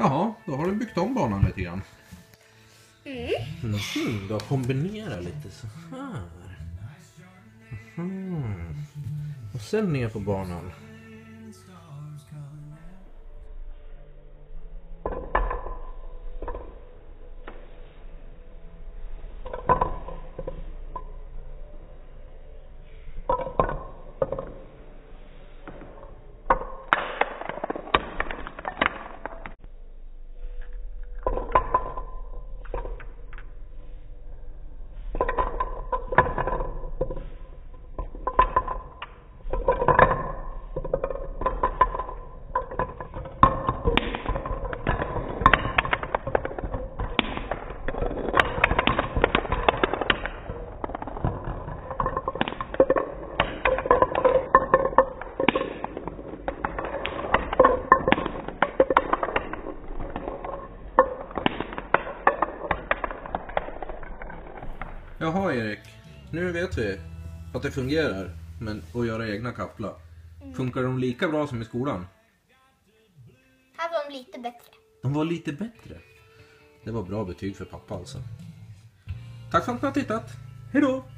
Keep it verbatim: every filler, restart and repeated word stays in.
Jaha, då har du byggt om banan lite grann. Mm. Mm, du har kombinerat lite så här. Mm. Och sen ner på banan. Jaha Erik, nu vet vi att det fungerar men att göra egna kapplar. Mm. Funkar de lika bra som i skolan? Här var de lite bättre. De var lite bättre. Det var bra betyg för pappa alltså. Tack för att ni har tittat. Hej då!